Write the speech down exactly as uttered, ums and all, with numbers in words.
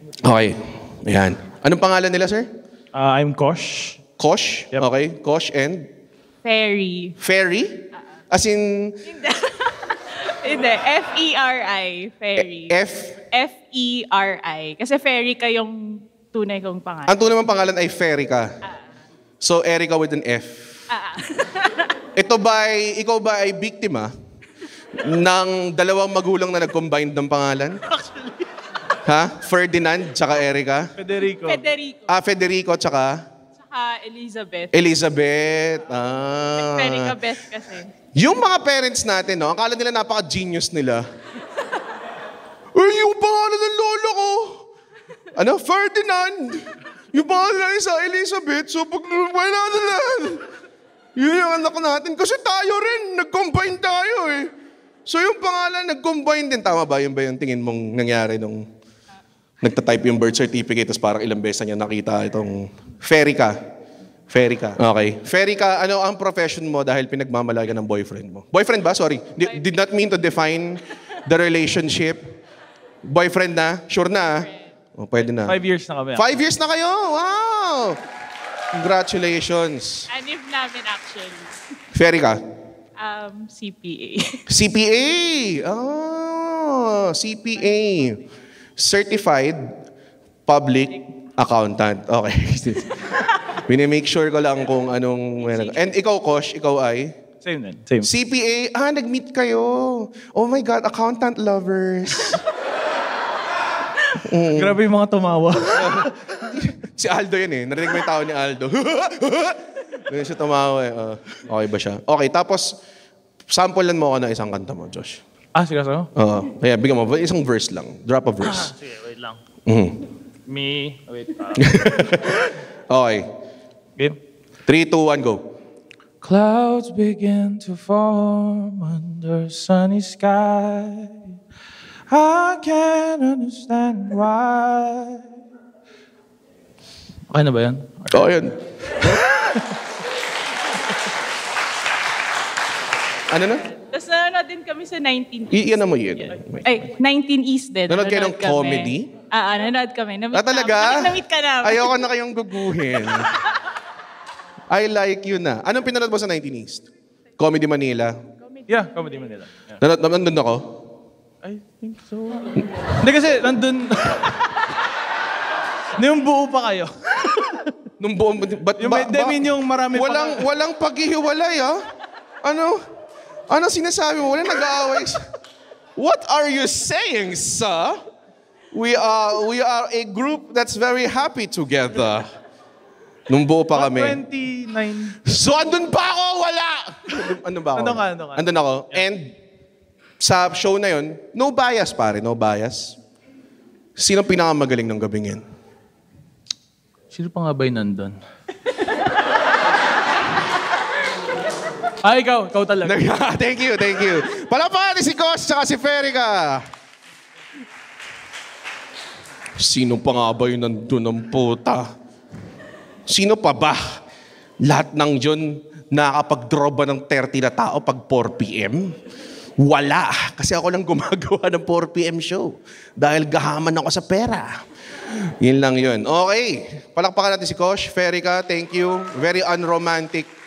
Okay. Ayan. Anong pangalan nila, sir? Uh, I'm Kosh. Kosh? Yep. Okay. Kosh and? Fairy. Fairy? As in? Hindi. F E R I. Fairy. F? F E R I. Kasi fairy ka yung tunay kong pangalan. Ang tunay mong pangalan ay Erika. Ah. So, Erika with an F. Ah. Ito ba ay, ikaw ba ay biktima ng dalawang magulang na nag-combine ng pangalan? Actually. Ha? Ferdinand tsaka Erika? Federico. Federico. Ah, Federico tsaka? Tsaka Elizabeth. Elizabeth. Ah. Erika Beth kasi. Yung mga parents natin, no, akala nila napaka-genius nila. Uy, yung pangalan ng lolo ko. Ano? Ferdinand. Yung pangalan isa, Elizabeth. So, pag wala na lang. Yun yung anak natin. Kasi tayo rin. Nag-combine tayo eh. So, yung pangalan, nag-combine din. Tama ba? Yun ba yung tingin mong nangyari nung nagtatype yung birth certificate tapos parang ilang beses na niya nakita itong Erika. Erika. Okay. Erika, ano ang profession mo dahil pinagmamalaki ng boyfriend mo? Boyfriend ba? Sorry. Did, did not mean to define the relationship. Boyfriend na? Sure na? Oh, pwede na. Five years na kami. Five years na kayo? Wow! Congratulations. Anif namin actually. Erika? Um, C P A. C P A! Oh, C P A. Certified Public Accountant. Okay. Minimake sure ko lang kung anong... And ikaw, Kosh, ikaw ay? Same din. Same. C P A. Ah, nag-meet kayo. Oh my God, accountant lovers. mm. Grabe yung mga tumawa. Si Aldo yun eh. Narinig mo yung tao ni Aldo. Ganyan siya tumawa eh. Uh, okay ba siya? Okay, tapos, samplean mo ako ng isang kanta mo, Josh. Ah, sige so? Oo. Kaya bigyan mo, isang verse lang. Drop a verse. Ah, sige, wait lang. Mm-hmm. Me, wait. Uh, okay. Game? Three, two, one, go. Clouds begin to form under sunny sky. I can't understand why. Okay na ba yan? Oo, oh, yun. Ano na? Tapos nanonood din kami sa nineteen I East. Iyan na mo yun. Ay, nineteen East din. Nanonood kayo ng kami. comedy? Ah, ah, nanonood kami. Namit Ah, talaga? Na, namit ka namin. Ayoko na kayong guguhin. I like you na. Anong pinanood mo sa nineteen East? Comedy Manila? Yeah, Comedy Manila. Yeah. Nanood, nandun ako? I think so. Hindi kasi, nandun... Nung buo pa kayo. Nung buong... But, Yung may demin yung marami walang, pa... Walang paghihiwalay, ah. Ano? Ano sinasabi mo? Walang nag-aaway. What are you saying, sir? We are, we are a group that's very happy together. Nung buo pa kami. twenty-nine. So, andun pa ako, wala! Ano ba ako? Andun ka, andun ka. Andun ako. Yeah. And sa show na yun, no bias, pare, no bias. Sino pinakamagaling ng gabing yan? Sino pa nga ba yung nandun? ah, ikaw. Ikaw talaga. Thank you, thank you. Palapakan natin si Kosh at si Erika. Sino pa nga ba yung nandun ng puta? Sino pa ba? Lahat ng yun nakakapag-draw ba ng thirty na tao pag four p m? Wala. Kasi ako lang gumagawa ng four p m show. Dahil gahaman ako sa pera. Yun lang yun. Okay. Palakpakan natin si Kosh. Erika, thank you. Very unromantic